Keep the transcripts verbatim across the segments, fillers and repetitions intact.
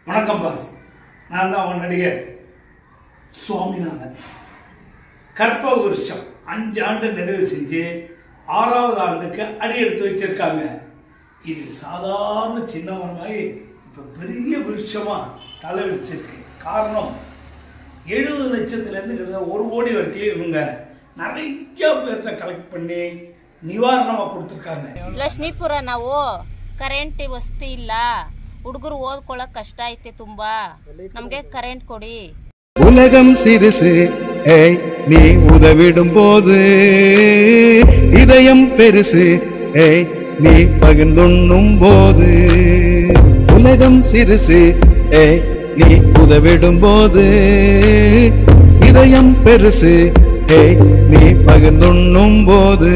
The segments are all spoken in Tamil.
வணக்கம் பாஸ். நான் தான் அவன் நடிகர் சுவாமிநாதன். கற்ப வருஷம் அஞ்சு ஆண்டு நிறைவு செஞ்சு ஆறாவது ஆண்டுக்கு அடி எடுத்து வச்சிருக்காங்க. இது சாதாரண சின்ன மரமாகி இப்போ பெரிய விருட்சமா தலை வச்சிருக்கு. காரணம் எழுபது லட்சத்துலேருந்து ஒரு கோடி வரைக்கும் இவங்க நிறைய பேர்த்த கலெக்ட் பண்ணி நிவாரணமாக கொடுத்துருக்காங்க. ಲಕ್ಷ್ಮೀಪುರ ನಾವು ಕರೆಂಟ್ ವಸ್ತು ಇಲ್ಲ, ಹುಡುಗರು ಓದ್ಕೊಳ್ಳೋಕೆ ಕಷ್ಟ ಐತೆ ತುಂಬಾ, ನಮಗೆ ಕರೆಂಟ್ ಕೊಡಿ. உலகம் சிறுசு ஏய் நீ உதவிடும் போது, இதயம் பெருசு ஏய் நீ பகிர்ந்துண்ணும் போது. உலகம் சிறுசு ஏய் நீ உதவிடும் போது, இதயம் பெருசு ஏய் நீ பகிர்ந்துண்ணும் போது.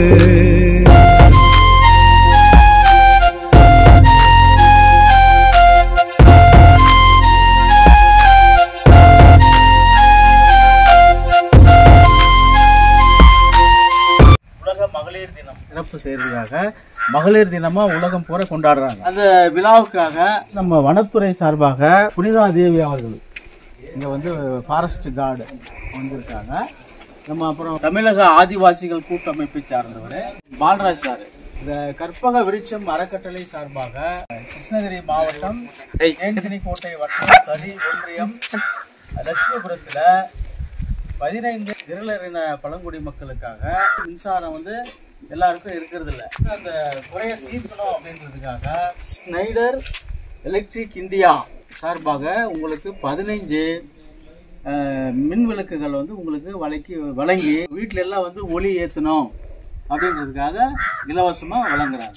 மகளிர் தினம் சிறப்பு செய்யறதுக்காக மகளிர் தினமா உலகம் பூரா கொண்டாடுறாங்க. அந்த விழாவுக்காக நம்ம வனத்துறை சார்பாக புனிதா தேவி அவர்கள் இங்க வந்து ஃபாரஸ்ட் கார்டு வந்திருக்காங்க. நம்ம அப்புறம் தமிழக ஆதிவாசிகள் கூட்டமைப்பை சார்ந்தவர் பால்ராஜ் சார். இந்த கற்பக விருட்சம் அறக்கட்டளை சார்பாக கிருஷ்ணகிரி மாவட்டம் தேன்சினிக்கோட்டை வட்டம் கரி ஒன்றியம் லட்சுமிபுரத்துல பதினைந்து விரலறின பழங்குடி மக்களுக்காக மின்சாரம் வந்து எல்லாருக்கும் இருக்கிறது இல்லை. அந்த குறையை தீர்க்கணும் அப்படின்றதுக்காக ஸ்னைடர் எலக்ட்ரிக் இந்தியா சார்பாக உங்களுக்கு பதினைஞ்சு மின் விளக்குகள் வந்து உங்களுக்கு வழங்கி வழங்கி வீட்டில எல்லாம் வந்து ஒளி ஏற்றணும் அப்படின்றதுக்காக இலவசமாக வழங்குறாங்க.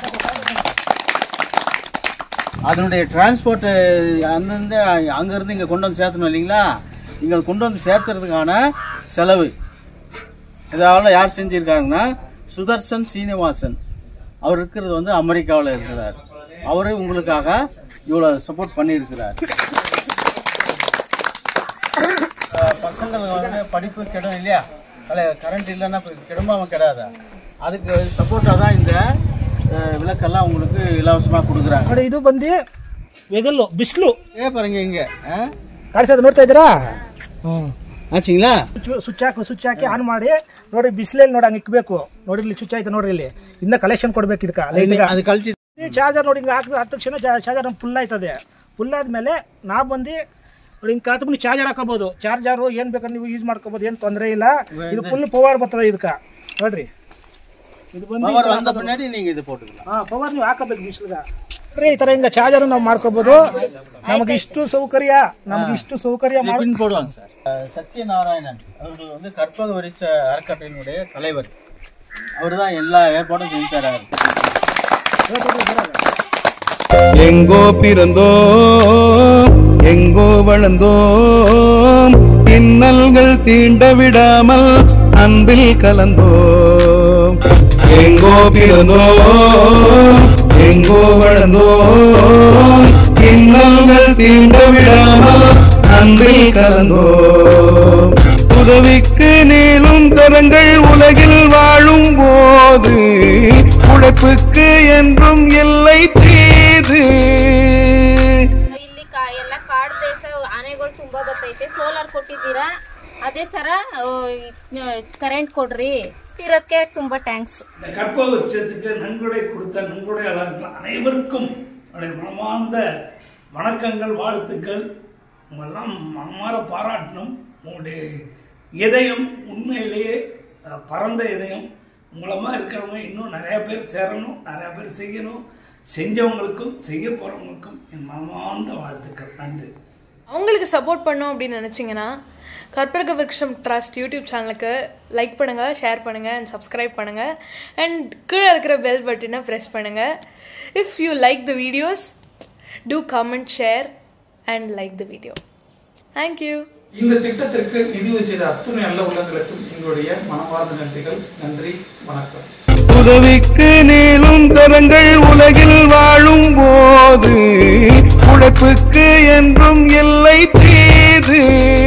அதனுடைய டிரான்ஸ்போர்ட் அந்தந்த அங்கேருந்து இங்கே கொண்டு வந்து சேர்த்தணும் இல்லைங்களா? இங்கே கொண்டு வந்து சேர்த்துறதுக்கான செலவு இதால் யார் செஞ்சுருக்காங்கன்னா சுதர்சன் சீனிவாசன். அவர் இருக்கிறது வந்து அமெரிக்காவில் இருக்கிறார். அவரு உங்களுக்காக இவ்வளோ சப்போர்ட் பண்ணியிருக்கிறார். பசங்களுக்கு வந்து படிப்பு கிடும் இல்லையா, அதில் கரண்ட் இல்லைன்னா கிடமாமல் கிடாதா, அதுக்கு சப்போர்ட்டாக தான் இந்த விளக்கெல்லாம் உங்களுக்கு இலவசமாக கொடுக்குறாங்க. ಇದು ಬಂದು ವೆಗಲ್ಲು ಬಿಸಿಲು ಏ ಪಾರಂಗೆ ಹಿಂಗೆ ಕಾಣಿಸೋದು ನೋಡ್ತಾ ಇದ್ದೀರಾ? ಆಚಿಂಗ್ಲಾ ಸ್ವಿಚ್ ಹಾಕಿ ಸ್ವಿಚ್ ಹಾಕಿ ಆನ್ ಮಾಡಿ ನೋಡಿ, ಬಿಸಿಲಲ್ಲಿ ನೋಡಿ ಹಂಗೆ ಇಕ್ಬೇಕು. ನೋಡಿ ಇಲ್ಲಿ ಸ್ವಿಚ್ ಆಯ್ತು ನೋಡ್ರಿ, ಇಲ್ಲಿ ಇನ್ನ ಕಲೆಕ್ಷನ್ ಕೊಡ್ಬೇಕು ಇದಕ್ಕೆ. ಚಾರ್ಜರ್ ನೋಡಿ ಹಿಂಗೆ ಹಾಕಿದ್ರೆ ಹತ್ತು ತಕ್ಷಣ ಚಾರ್ಜರ್ ಫುಲ್ ಆಯ್ತದೆ. ಫುಲ್ ಆದ್ಮೇಲೆ ನಾವು ಬಂದು ನೋಡಿ ಹಿಂಗೆ ಕಾತು ಬಂದು ಚಾರ್ಜರ್ ಹಾಕೋಬಹುದು. ಚಾರ್ಜರ್ ಏನ್ ಬೇಕಾದ್ರೆ ನೀವು ಯೂಸ್ ಮಾಡ್ಕೋಬಹುದು, ಏನು ತೊಂದರೆ ಇಲ್ಲ. ಇದು ಫುಲ್ ಪವರ್ ಬರ್ತದೆ ಇದಕ್ಕೆ ನೋಡ್ರಿ. ಇದು ಬಂದು ಹಾ ಪವರ್ ನೀವು ಹಾಕಬೇಕು ಬಿಸಿಲಿಗೆ. ಈ ತರ ಹಿಂಗ ಚಾರ್ಜರ್ ನಾವು ಮಾಡ್ಕೋಬಹುದು. ನಮಗೆ ಇಷ್ಟು ಸೌಕರ್ಯ ನಮ್ಗೆ ಇಷ್ಟು ಸೌಕರ್ಯ போடுவாங்க சார். சத்யநாராயணன் அவர்கள் வந்து கற்பக விருட்ச அறக்கட்டளையினுடைய தலைவர். அவர் தான் எல்லா ஏற்பாடும் செஞ்சு தராரு. எங்கோ பிறந்தோம் எங்கோ வளர்ந்தோம், இன்னல்கள் தீண்ட விடாமல் அன்பில் கலந்தோம். எங்கோ பிறந்தோம் எங்கோ வளர்ந்தோம், இன்னல்கள் தீண்ட விடாமல் அன்பில் கலந்தோம். உதவிக்கு நீளும் கரங்கள் உலகில் வாழும் போது, உழைப்புக்கு என்றும் எல்லை தீது. ಇಲ್ಲಿ ಎಲ್ಲ ಕಾಡು ದೇಶ ಆನೆಗಳು ತುಂಬಾ ಬರ್ತೈತೆ. ಸೋಲಾರ್ ಕೊಟ್ಟಿದ್ದೀರಾ, ಅದೇ ತರ ಕರೆಂಟ್ ಕೊಡ್ರಿ. இறக்கே ரொம்ப தேங்க்ஸ். இந்த கற்ப வருஷத்துக்கு நன்கொடை கொடுத்த நன்கொடையாளர்கள் அனைவருக்கும் மனமார்ந்த வணக்கங்கள், வாழ்த்துக்கள். உங்களெல்லாம் மனமாற பாராட்டணும். உங்களுடைய இதயம் உண்மையிலேயே பரந்த இதயம். உங்களமா இருக்கிறவங்க இன்னும் நிறைய பேர் சேரணும், நிறைய பேர் செய்யணும். செஞ்சவங்களுக்கும் செய்ய போறவங்களுக்கும் என் மனமார்ந்த வாழ்த்துக்கள். நன்றி. அவங்களுக்கு சப்போர்ட் பண்ணோம் அப்படின்னு நினச்சிங்கன்னா கற்பக விருட்சம் ட்ரஸ்ட் யூடியூப் சேனலுக்கு லைக் பண்ணுங்கள், ஷேர் பண்ணுங்கள் அண்ட் சப்ஸ்கிரைப் பண்ணுங்கள். அண்ட் கீழே இருக்கிற பெல் பட்டனை ப்ரெஸ் பண்ணுங்கள். If you like the videos do comment, share and like the video. Thank you. இந்த திட்டத்திற்கு நிதியுதவி செய்த அத்துணை நல்ல உள்ளங்களுக்கும் எங்களுடைய மனமார்ந்த நன்றிகள். நன்றி, வணக்கம். உதவிக்கு நீளும் கரங்கள் உலகில் வாழும் போது, உழைப்புக்கு என்றும் எல்லை தீது.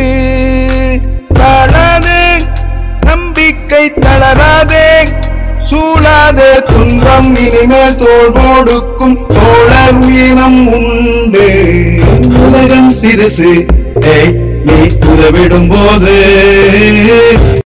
தளராதே நம்பிக்கை, தளராதே சூழாதே துன்பம், இனிமேல் தோள் கொடுக்கும் தோழர் வீரம் உண்டு. உலகம் சிறுசு ஏய் நீ உதவிடும் போது